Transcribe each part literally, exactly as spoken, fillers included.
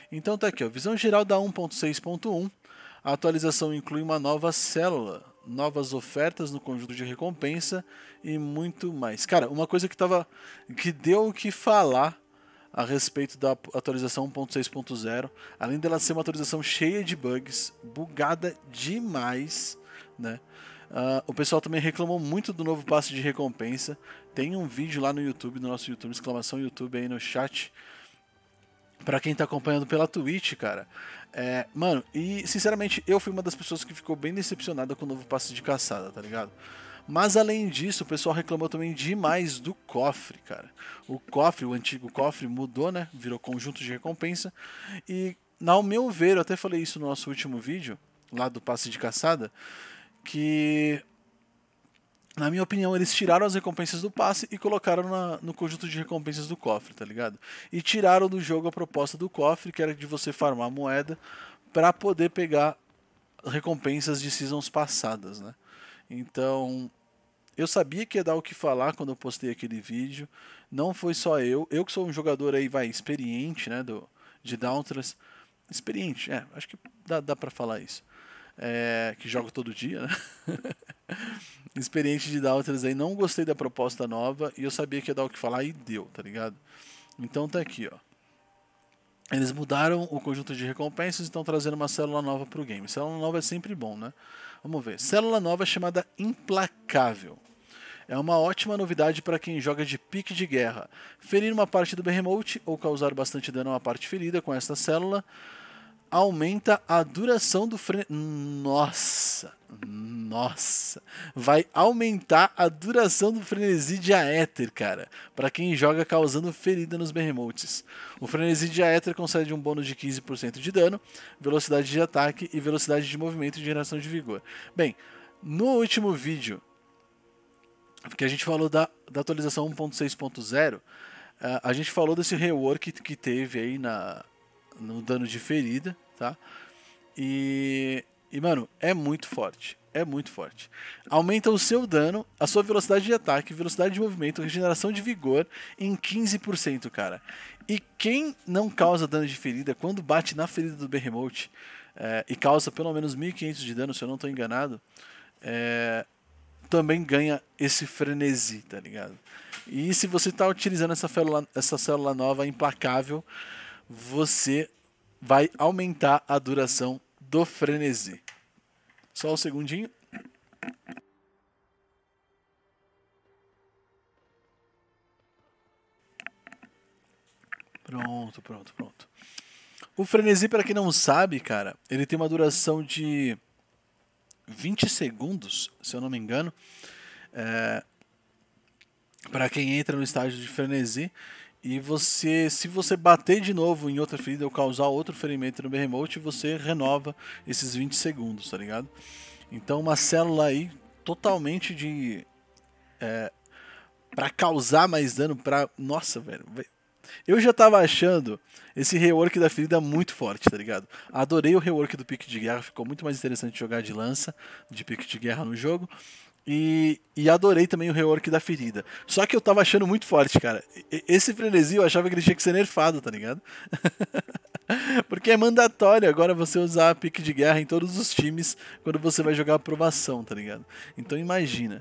Então tá aqui, ó, visão geral da um ponto seis ponto um. A atualização inclui uma nova célula, novas ofertas no conjunto de recompensa e muito mais. Cara, uma coisa que tava que deu o que falar a respeito da atualização um ponto seis ponto zero, além dela ser uma atualização cheia de bugs, bugada demais, né? Uh, o pessoal também reclamou muito do novo passe de recompensa. Tem um vídeo lá no YouTube, no nosso YouTube, exclamação YouTube aí no chat, pra quem tá acompanhando pela Twitch, cara. É, mano, e sinceramente eu fui uma das pessoas que ficou bem decepcionada com o novo passe de caçada, tá ligado? Mas além disso, o pessoal reclamou também demais do cofre, cara. O cofre, o antigo cofre mudou, né? Virou conjunto de recompensa. E, ao meu ver, eu até falei isso no nosso último vídeo, lá do passe de caçada, que, na minha opinião, eles tiraram as recompensas do passe e colocaram na, no conjunto de recompensas do cofre, tá ligado? E tiraram do jogo a proposta do cofre, que era de você farmar moeda para poder pegar recompensas de seasons passadas, né? Então, eu sabia que ia dar o que falar quando eu postei aquele vídeo. Não foi só eu. Eu que sou um jogador aí, vai, experiente, né, do, de Dauntless. Experiente, é, acho que dá, dá pra falar isso. É, que jogo todo dia, né? Experiente de Dauntless aí, não gostei da proposta nova e eu sabia que ia dar o que falar e deu, tá ligado? Então tá aqui, ó. Eles mudaram o conjunto de recompensas e estão trazendo uma célula nova pro game. Célula nova é sempre bom, né? Vamos ver. Célula nova chamada Implacável. É uma ótima novidade para quem joga de pique de guerra. Ferir uma parte do Behemoth ou causar bastante dano a uma parte ferida com esta célula aumenta a duração do frenesi. Nossa, nossa. Vai aumentar a duração do frenesi de Aether, cara. Para quem joga causando ferida nos Behemoths. O frenesi de Aether concede um bônus de quinze por cento de dano, velocidade de ataque e velocidade de movimento e geração de vigor. Bem, no último vídeo que a gente falou da, da atualização um ponto seis ponto zero, uh, a gente falou desse rework que teve aí na, no dano de ferida, tá? E, e, mano, é muito forte. É muito forte. Aumenta o seu dano, a sua velocidade de ataque, velocidade de movimento, regeneração de vigor em quinze por cento, cara. E quem não causa dano de ferida, quando bate na ferida do Behemoth é, e causa pelo menos mil e quinhentos de dano, se eu não estou enganado, é, também ganha esse frenesi, tá ligado? E se você está utilizando essa célula, essa célula nova implacável, você vai aumentar a duração do frenesi. Só um segundinho. Pronto, pronto, pronto. O frenesi, para quem não sabe, cara, ele tem uma duração de vinte segundos, se eu não me engano. É, para quem entra no estágio de frenesi. E você, se você bater de novo em outra ferida ou causar outro ferimento no Behemoth, você renova esses vinte segundos, tá ligado? Então uma célula aí totalmente de... É, pra causar mais dano, pra... Nossa, velho. Eu já tava achando esse rework da ferida muito forte, tá ligado? Adorei o rework do pique de guerra, ficou muito mais interessante jogar de lança, de pique de guerra no jogo. E, e adorei também o rework da ferida. Só que eu tava achando muito forte, cara. Esse frenesi eu achava que ele tinha que ser nerfado, tá ligado? Porque é mandatório agora você usar a pique de guerra em todos os times quando você vai jogar aprovação, tá ligado? Então imagina.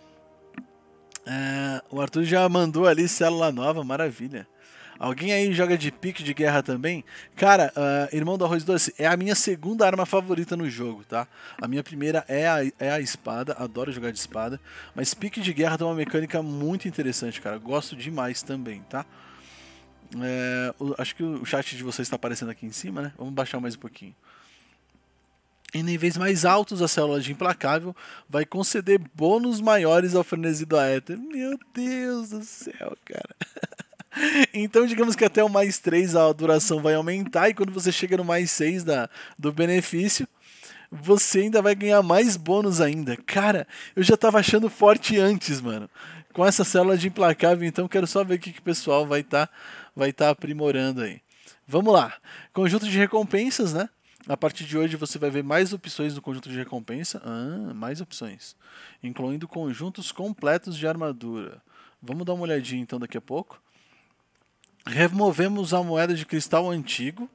É, o Arthur já mandou ali célula nova, maravilha. Alguém aí joga de pique de guerra também? Cara, uh, Irmão do Arroz Doce, é a minha segunda arma favorita no jogo, tá? A minha primeira é a, é a espada, adoro jogar de espada. Mas pique de guerra tem uma mecânica muito interessante, cara. Gosto demais também, tá? É, o, acho que o chat de vocês está aparecendo aqui em cima, né? Vamos baixar mais um pouquinho. Em níveis mais altos, a célula de Implacável vai conceder bônus maiores ao frenesi do Aether. Meu Deus do céu, cara. Então, digamos que até o mais três a duração vai aumentar, e quando você chega no mais seis da, do benefício, você ainda vai ganhar mais bônus ainda. Cara, eu já tava achando forte antes, mano. Com essa célula de Implacável, então quero só ver o que, que o pessoal vai estar tá, vai tá aprimorando aí. Vamos lá. Conjunto de recompensas, né? A partir de hoje você vai ver mais opções do conjunto de recompensa. Ah, mais opções. Incluindo conjuntos completos de armadura. Vamos dar uma olhadinha então daqui a pouco. Removemos a moeda de cristal antigo.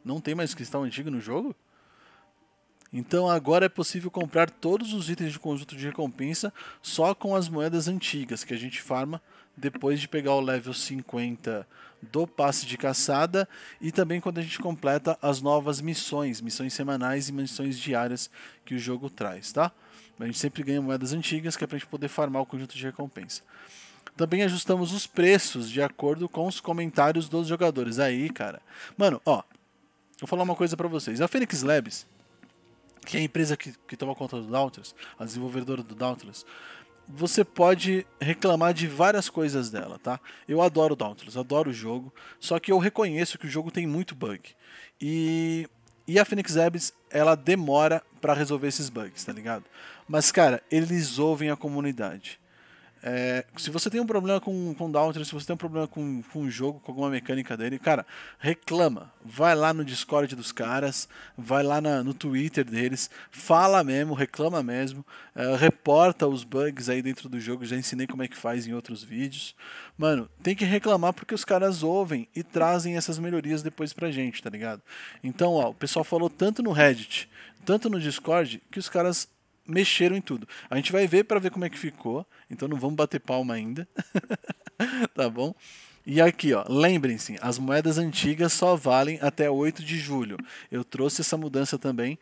Não tem mais cristal antigo no jogo? Então agora é possível comprar todos os itens de conjunto de recompensa só com as moedas antigas que a gente farma depois de pegar o level cinquenta do passe de caçada e também quando a gente completa as novas missões, missões semanais e missões diárias que o jogo traz, tá? A gente sempre ganha moedas antigas que é pra gente poder farmar o conjunto de recompensa. Também ajustamos os preços de acordo com os comentários dos jogadores. Aí, cara. Mano, ó. Vou falar uma coisa pra vocês. A Phoenix Labs, que é a empresa que, que toma conta do Dauntless, a desenvolvedora do Dauntless, você pode reclamar de várias coisas dela, tá? Eu adoro o Dauntless, adoro o jogo, só que eu reconheço que o jogo tem muito bug. E, e a Phoenix Labs, ela demora pra resolver esses bugs, tá ligado? Mas, cara, eles ouvem a comunidade. É, se você tem um problema com, com o Dauntless, se você tem um problema com, com um jogo, com alguma mecânica dele, cara, reclama. Vai lá no Discord dos caras, vai lá na, no Twitter deles, fala mesmo, reclama mesmo, é, reporta os bugs aí dentro do jogo, já ensinei como é que faz em outros vídeos. Mano, tem que reclamar porque os caras ouvem e trazem essas melhorias depois pra gente, tá ligado? Então, ó, o pessoal falou tanto no Reddit, tanto no Discord, que os caras mexeram em tudo. A gente vai ver para ver como é que ficou, então não vamos bater palma ainda. Tá bom? E aqui, ó, lembrem-se, as moedas antigas só valem até oito de julho. Eu trouxe essa mudança também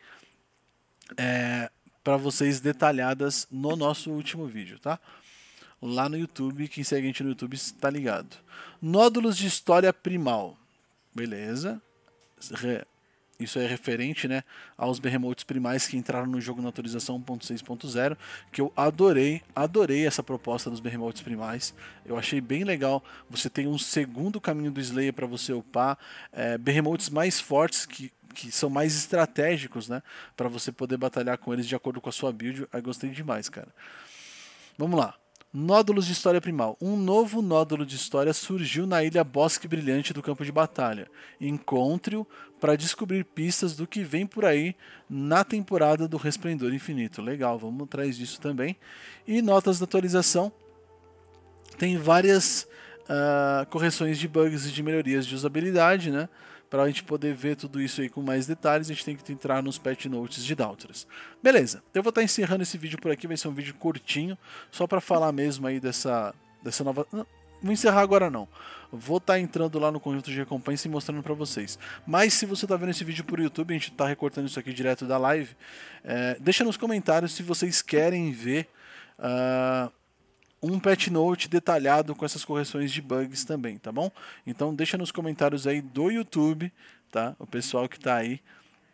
é, para vocês detalhadas no nosso último vídeo, tá? Lá no YouTube, quem segue a gente no YouTube está ligado. Nódulos de história primal. Beleza. Re Isso é referente, né, aos Behemoths primais que entraram no jogo na atualização um ponto seis ponto zero, que eu adorei, adorei essa proposta dos Behemoths primais. Eu achei bem legal. Você tem um segundo caminho do Slayer para você upar, é, Behemoths mais fortes que que são mais estratégicos, né, para você poder batalhar com eles de acordo com a sua build. Eu gostei demais, cara. Vamos lá. Nódulos de história primal. Um novo nódulo de história surgiu na ilha Bosque Brilhante do campo de batalha. Encontre-o para descobrir pistas do que vem por aí na temporada do Resplendor Infinito. Legal, vamos atrás disso também. E notas da atualização. Tem várias uh, correções de bugs e de melhorias de usabilidade, né? Para a gente poder ver tudo isso aí com mais detalhes, a gente tem que entrar nos patch notes de Dauntless. Beleza, eu vou estar encerrando esse vídeo por aqui, vai ser um vídeo curtinho, só para falar mesmo aí dessa, dessa nova... Não, vou encerrar agora não, vou estar entrando lá no conjunto de recompensa e mostrando para vocês. Mas se você está vendo esse vídeo por YouTube, a gente está recortando isso aqui direto da live, é, deixa nos comentários se vocês querem ver... Uh, um patch note detalhado com essas correções de bugs também, tá bom? Então deixa nos comentários aí do YouTube, tá? O pessoal que tá aí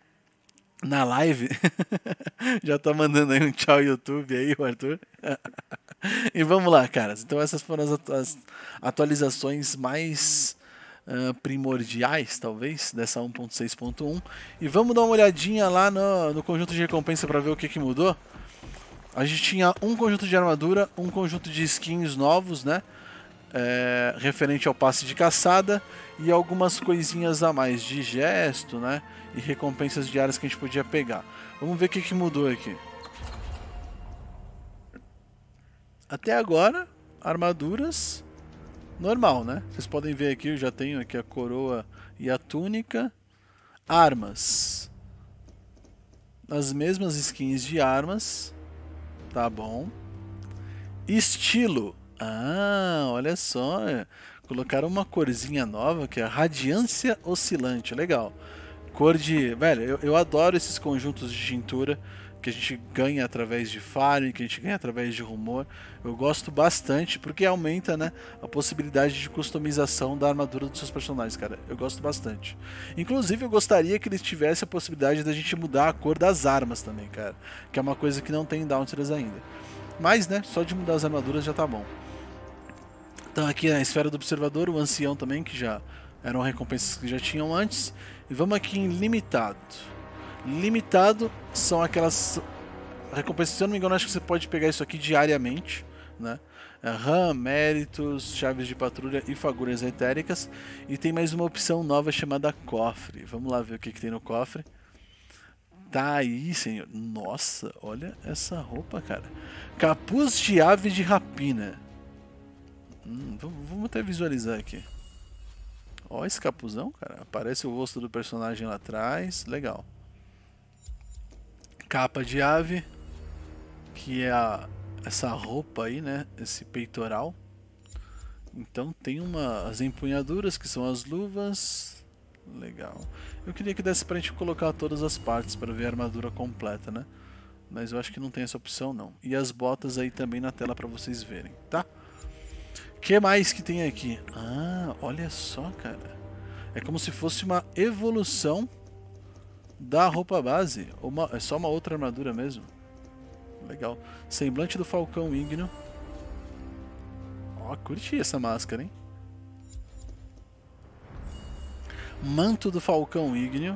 na live já tá mandando aí um tchau YouTube aí, o Arthur. E vamos lá, caras. Então essas foram as, atu as atualizações mais uh, primordiais, talvez, dessa um ponto seis ponto um. E vamos dar uma olhadinha lá no, no conjunto de recompensa para ver o que, que mudou. A gente tinha um conjunto de armadura, um conjunto de skins novos, né? É, referente ao passe de caçada e algumas coisinhas a mais de gesto, né? E recompensas diárias que a gente podia pegar. Vamos ver o que, que mudou aqui. Até agora, armaduras normal, né? Vocês podem ver aqui, eu já tenho aqui a coroa e a túnica. Armas. As mesmas skins de armas. Tá bom. Estilo. Ah, olha só. Colocaram uma corzinha nova que é a Radiância Oscilante. Legal. Cor de... Velho, eu, eu adoro esses conjuntos de tintura que a gente ganha através de farm, que a gente ganha através de rumor. Eu gosto bastante porque aumenta, né, a possibilidade de customização da armadura dos seus personagens, cara. Eu gosto bastante. Inclusive, eu gostaria que eles tivessem a possibilidade da gente mudar a cor das armas também, cara. Que é uma coisa que não tem em Dauntless ainda. Mas, né, só de mudar as armaduras já tá bom. Então aqui a Esfera do Observador, o Ancião também, que já eram recompensas que já tinham antes. E vamos aqui em Limitado. Limitado são aquelas recompensas, se eu não me engano, acho que você pode pegar isso aqui diariamente, né? RAM, méritos, chaves de patrulha e fagulhas etéricas. E tem mais uma opção nova chamada cofre. Vamos lá ver o que, que tem no cofre. Tá aí, senhor. Nossa, olha essa roupa, cara. Capuz de ave de rapina. Hum, vamos até visualizar aqui. Ó esse capuzão, cara. Aparece o rosto do personagem lá atrás. Legal. Capa de ave. Que é a, essa roupa aí, né? Esse peitoral. Então tem uma, as empunhaduras, que são as luvas. Legal. Eu queria que desse pra gente colocar todas as partes para ver a armadura completa, né? Mas eu acho que não tem essa opção não. E as botas aí também na tela para vocês verem, tá? O que mais que tem aqui? Ah, olha só, cara. É como se fosse uma evolução da roupa base. Uma, é só uma outra armadura mesmo. Legal. Semblante do Falcão Ígneo. Ó, curti essa máscara, hein? Manto do Falcão Ígneo.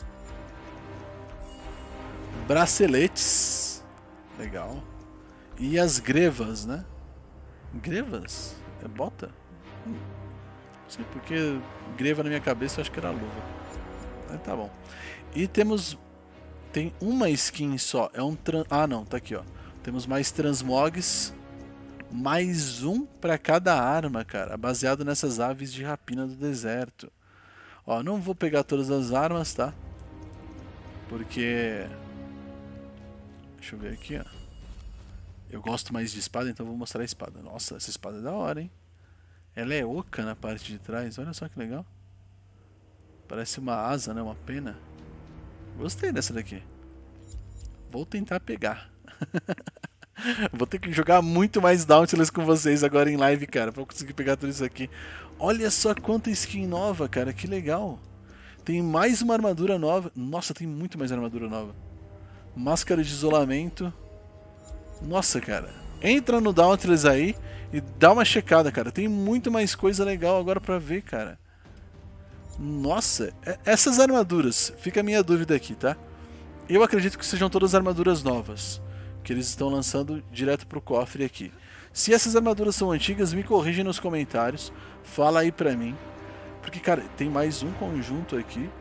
Braceletes. Legal. E as grevas, né? Grevas? É bota? Hum. Não sei porque greva na minha cabeça eu acho que era luva. Mas tá bom. E temos... Tem uma skin só. É um... Tran... Ah, não. Tá aqui, ó. Temos mais transmogs. Mais um pra cada arma, cara. Baseado nessas aves de rapina do deserto. Ó, não vou pegar todas as armas, tá? Porque... Deixa eu ver aqui, ó. Eu gosto mais de espada, então vou mostrar a espada. Nossa, essa espada é da hora, hein? Ela é oca na parte de trás. Olha só que legal. Parece uma asa, né? Uma pena. Gostei dessa daqui. Vou tentar pegar. Vou ter que jogar muito mais Dauntless com vocês agora em live, cara, pra conseguir pegar tudo isso aqui. Olha só quanta skin nova, cara, que legal. Tem mais uma armadura nova. Nossa, tem muito mais armadura nova. Máscara de isolamento. Nossa, cara. Entra no Dauntless aí e dá uma checada, cara. Tem muito mais coisa legal agora pra ver, cara. Nossa, essas armaduras, fica a minha dúvida aqui, tá? Eu acredito que sejam todas armaduras novas, que eles estão lançando direto pro cofre aqui. Se essas armaduras são antigas, me corrigem nos comentários. Fala aí pra mim. Porque, cara, tem mais um conjunto aqui.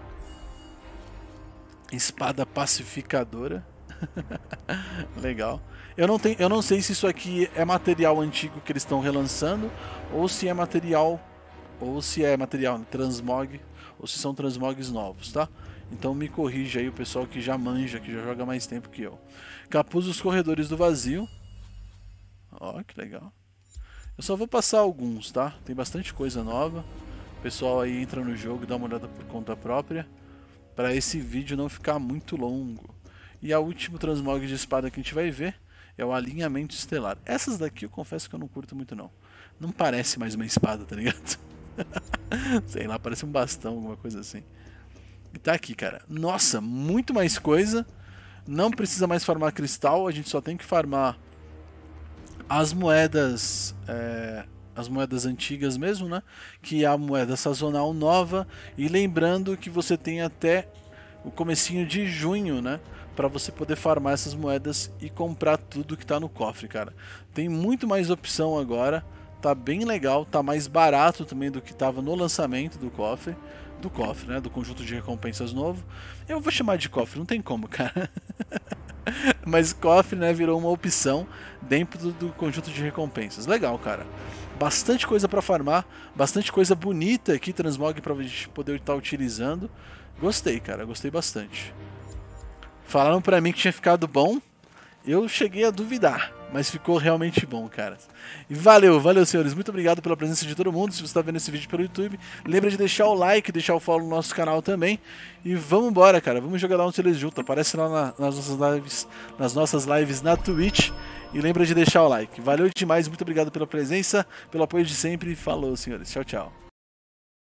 Espada pacificadora. Legal. Eu não, tenho, eu não sei se isso aqui é material antigo que eles estão relançando, ou se é material... Ou se é material transmog, ou se são transmogs novos, tá? Então me corrija aí o pessoal que já manja, que já joga mais tempo que eu. Capuz dos Corredores do Vazio. Ó, que legal. Eu só vou passar alguns, tá? Tem bastante coisa nova. O pessoal aí entra no jogo e dá uma olhada por conta própria, para esse vídeo não ficar muito longo. E a última transmog de espada que a gente vai ver é o Alinhamento Estelar. Essas daqui eu confesso que eu não curto muito não. Não parece mais uma espada, tá ligado? Sei lá, parece um bastão, alguma coisa assim. E tá aqui, cara. Nossa, muito mais coisa. Não precisa mais farmar cristal, a gente só tem que farmar as moedas, é, as moedas antigas mesmo, né? Que é a moeda sazonal nova. E lembrando que você tem até o comecinho de junho, né? Pra você poder farmar essas moedas e comprar tudo que tá no cofre, cara. Tem muito mais opção agora. Tá bem legal, tá mais barato também do que tava no lançamento do cofre. Do cofre, né? Do conjunto de recompensas novo. Eu vou chamar de cofre, não tem como, cara. Mas cofre, né, virou uma opção dentro do, do conjunto de recompensas. Legal, cara. Bastante coisa pra farmar, bastante coisa bonita aqui, transmog pra gente poder estar utilizando. Gostei, cara, gostei bastante. Falaram pra mim que tinha ficado bom. Eu cheguei a duvidar, mas ficou realmente bom, cara. E valeu, valeu, senhores. Muito obrigado pela presença de todo mundo. Se você está vendo esse vídeo pelo YouTube, lembra de deixar o like, deixar o follow no nosso canal também. E vamos embora, cara. Vamos jogar Dauntless junto. Aparece lá na, nas nossas lives, nas nossas lives na Twitch. E lembra de deixar o like. Valeu demais. Muito obrigado pela presença, pelo apoio de sempre. Falou, senhores. Tchau, tchau.